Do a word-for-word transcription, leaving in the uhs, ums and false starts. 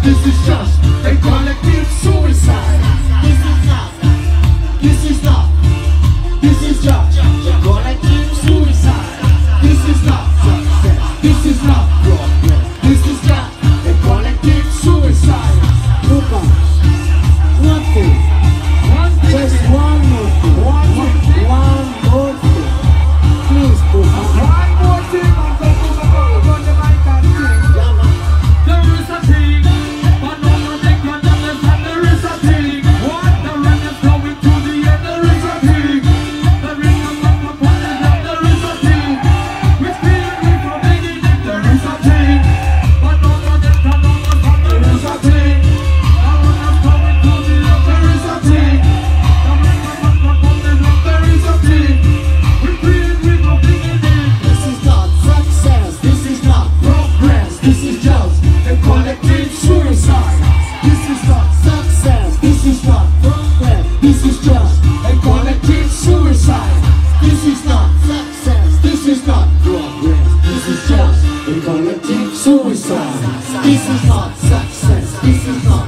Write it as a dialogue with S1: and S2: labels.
S1: This is just a collective suicide. This is not. This is not. This is just a collective suicide. This is not success. This is not progress. This is just a collective suicide.
S2: Look up. Nothing.
S1: One thing.
S2: Just one more thing.
S1: One thing.
S2: One more thing. Please, Puka.
S1: One more thing. I'm going to go on the mic and sing. There is a thing, but no one they can understand. There is a thing. What? The rain is going to the end. There is a thing. The rain is up upon the ground. There is a thing. Which feeling we from beginning. There is a thing. But no one they can understand. There is a thing. The rain is coming to the end. There is a thing. The rain is up upon the ground. There is a thing. We feeling we from beginning. This is not success. This is not progress. This is just a collective suicide. This is not success. This is not progress. This is just a collective suicide. This is not success. This is not progress. This is just a collective suicide. This is not success. This is not